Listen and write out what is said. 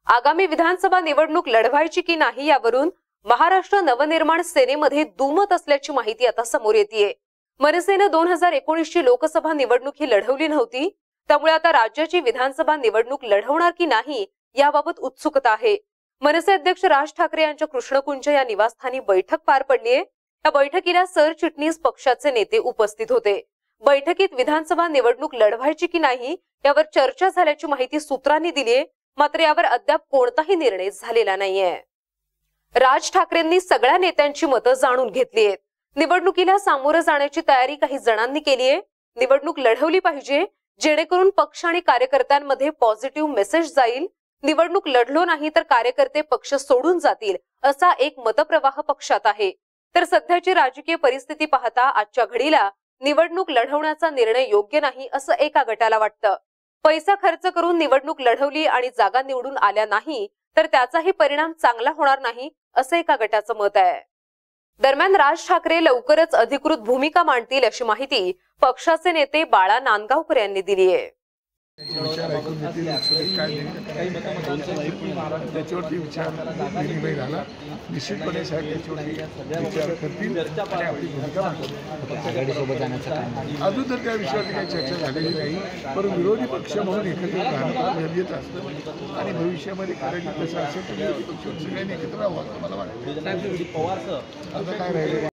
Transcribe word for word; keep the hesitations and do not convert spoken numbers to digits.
आगामी विधानसभा निवडणूक लढवायची की नाही यावरून महाराष्ट्र नवनिर्माण सेनेमध्ये दुमत असल्याची माहिती आता समोर येतेय। मनसेने दोन हजार एकोणीस ची लोकसभा निवडणूक ही लढवली नव्हती, त्यामुळे आता राज्याची विधानसभा निवडणूक लढवणार की नाही याबाबत उत्सुकता आहे। मनसे अध्यक्ष राज ठाकरे यांच्या कृष्णकुंज या निवासस्थानी बैठक पार पडली आहे। या बैठकीला सरचिटणीस पक्षाचे नेते उपस्थित होते। बैठकीत विधानसभा निवडणूक लढवायची की नाही यावर चर्चा झाल्याची माहिती सूत्रांनी दिली आहे, मात्र यावर अद्याप कोणताही निर्णय झालेला नाहीये। राज ठाकरेंनी सगळ्या नेत्यांची मतं जाणून घेतली आहेत। निवडणुकीला सामोरं जाण्याची तयारी काही जणांनी केली आहे। निवडणूक लढवली पाहिजे जेणेकरून पक्ष आणि कार्यकर्त्यांमध्ये पॉझिटिव्ह मेसेज जाईल। निवडणूक लढलो नाही तर कार्यकर्ते पक्ष सोडून जातील असा एक मतप्रवाह पक्षात आहे। तर सध्याची राजकीय परिस्थिती पाहता आजच्या घडीला निवडणूक लढवण्याचा निर्णय योग्य नाही असं एका गटाला वाटतं। पैसा खर्च करून निवडणूक लढवली आणि जागा निवडून आल्या नाही तर त्याचाही परिणाम चांगला होणार नाही असं एका गटाचं मत आहे। दरम्यान राज ठाकरे लवकरच अधिकृत भूमिका मांडतील अशी माहिती पक्षाचे नेते बाळा नांदगावकर यांनी दिली आहे। विचार ऐकून घेतील काय त्याच्यावरती विचार विनिमय झाला। निश्चितपणे साहेब त्याच्यावरती विचार करतील आणि आपली भूमिका आघाडीसोबत जाण्याचं काम अजून तर त्या विषयावरती काही चर्चा झालेली नाही, पण विरोधी पक्ष म्हणून एकत्र राहणं गरजेचं असतं आणि भविष्यामध्ये कार्यक्रम कसा असेल तर विरोधी पक्ष सगळ्यांनी एकत्र राहावं असं मला वाटतं। आता काय राहिलं